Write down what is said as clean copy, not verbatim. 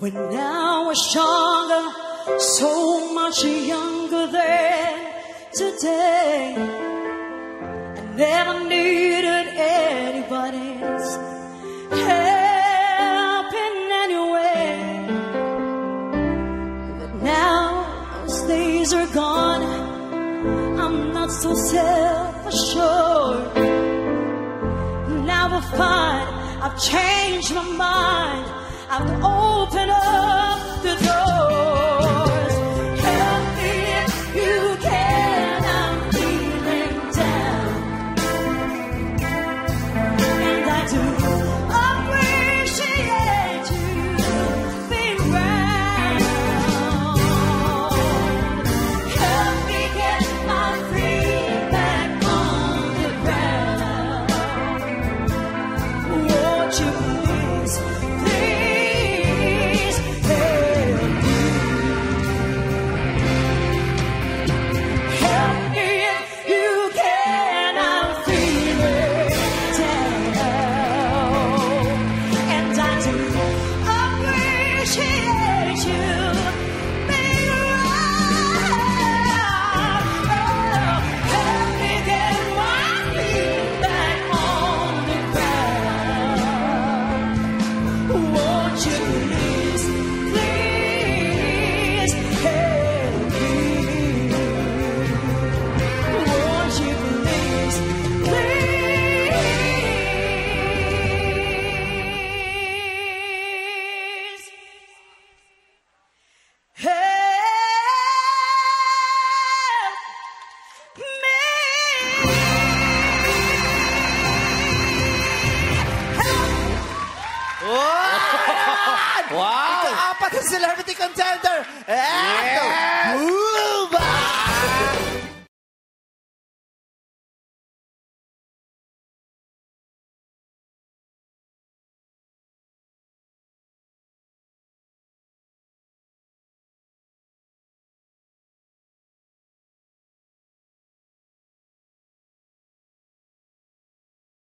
When I was younger, so much younger than today, I never needed anybody's help in any way. But now those days are gone, I'm not so self-assured. Now I find I've changed my mind, I've opened up the doors. Help me if you can, I'm feeling down, and I do appreciate you being around. Help me get my feet back on the ground. Won't you please, please help me? Help me if you can, I'm feeling down, and I do appreciate you being around. Help me get my feet back on the ground. Won't you please, please help me? Won't you please, please help me? Wow! Ika-apat na celebrity contender. Eto, Buba!